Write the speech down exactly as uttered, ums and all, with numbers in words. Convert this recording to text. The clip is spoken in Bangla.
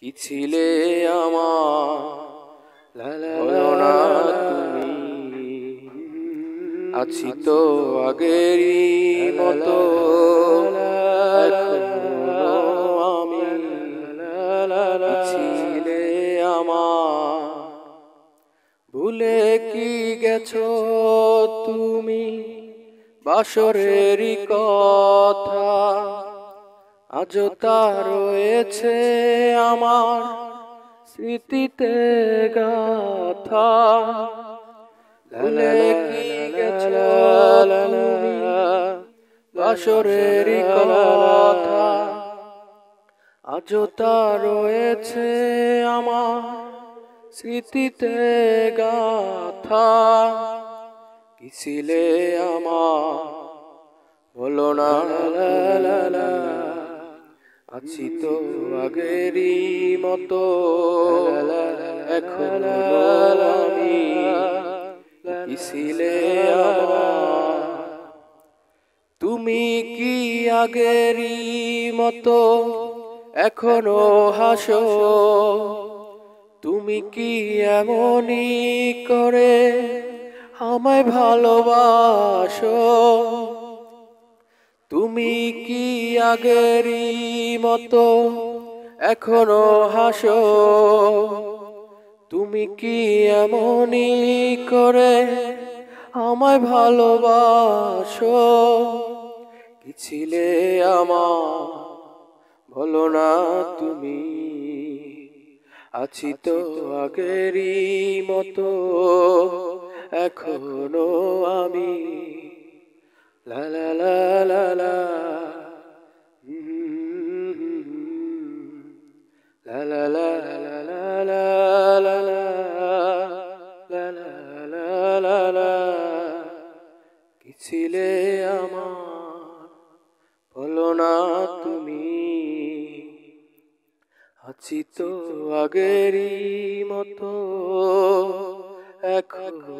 কি ছিলে আমার হলো না তুমি, আছি তো আগেরই মতো এখনো আমি। কি ছিলে আমার ভুলে কি গেছো তুমি বাসরেরই কথা, আজও তা রয়েছে আমার স্মৃতিতে গাথা। ভুলে কি গেছো তুমি বাসরেরই কথা, আজও তা রয়েছে আমার স্মৃতিতে গাথা। কি ছিলে আমার বলো না, আছি তো আগেরই মতো এখনো আমি। কি ছিলে আমার তুমি কি আগেরই মতো এখনো হাসো, তুমি কি এমনই করে আমায় ভালোবাসো। তুমি কি আগেরই মতো এখনো হাসো, তুমি কি এমনই করে আমায় ভালোবাসো। কি ছিলে আমার বলো না তুমি, আছি তো আগেরই মতো এখনো আমি। লা লা লা লা লা লা লা লা লা লা লা লা লা। কি ছিলে আমার বলো না তুমি, আছি তো আগেরই মতো এখনো